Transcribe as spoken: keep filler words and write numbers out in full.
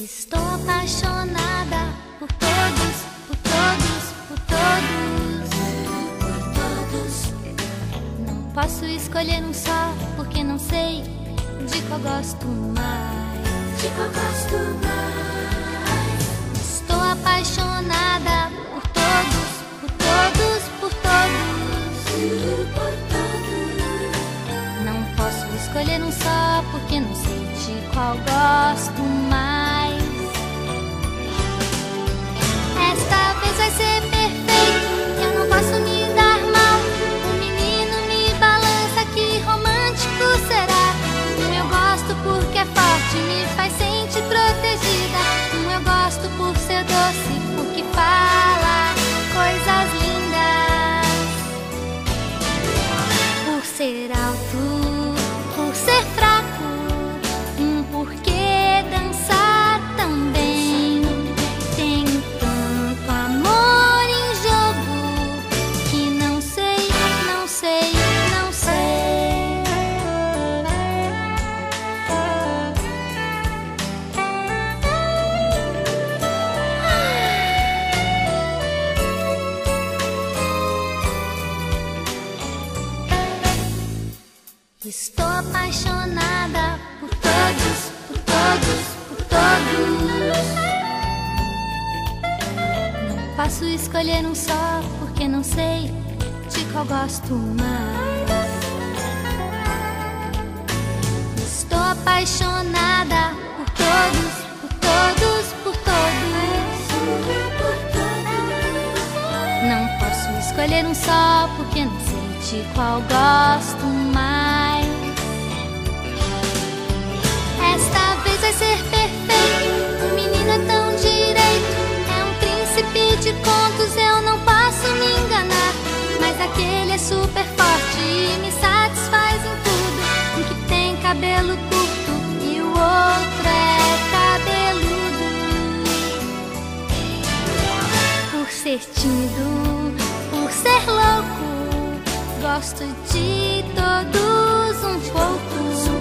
Estou apaixonada por todos, por todos, por todos, por todos. Não posso escolher um só, porque não sei de qual gosto mais. De qual gosto mais? Estou apaixonada por todos, por todos, por todos, por todos. Não posso escolher um só, porque não sei de qual gosto mais. Esta vez vai ser perfeito, eu não posso me dar mal. O menino me balança, que romântico será. Um eu gosto porque é forte, me faz sentir protegida. Um eu gosto por ser doce, porque fala coisas lindas. Por ser alto, por ser fraco, um porquê dançar também. Tem tanto amor em jogo que não sei, não sei, não sei. Estou apaixonada por todos, por todos, por todos. Não posso escolher um só, porque não sei de qual gosto mais. Estou apaixonada por todos, por todos, por todos, Por todos. Não posso escolher um só, porque não sei de qual gosto mais. Esta vez vai ser perfeito, o menino é tão direito. É um príncipe de contos, eu não posso me enganar. Mas aquele é super forte e me satisfaz em tudo. Um que tem cabelo curto e o outro é cabeludo. Por ser tímido, por ser louco, gosto de todos um pouco.